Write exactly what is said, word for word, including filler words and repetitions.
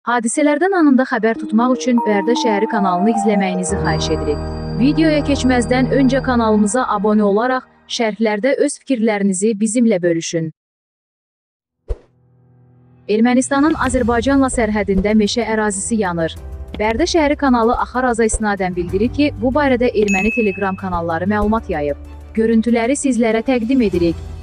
Hadisələrdən anında xəbər tutmaq üçün Bərdə şəhəri kanalını izləməyinizi xahiş edirik. Videoya keçməzdən öncə kanalımıza abunə olaraq şərhlərdə öz fikirlərinizi bizimlə bölüşün. Ermənistanın Azərbaycanla sərhədində meşə ərazisi yanır. Bərdə şəhəri kanalı Axaraza isnadən bildirir ki, bu barədə erməni telegram kanalları məlumat yayıb. Görüntüləri sizlərə təqdim edirik.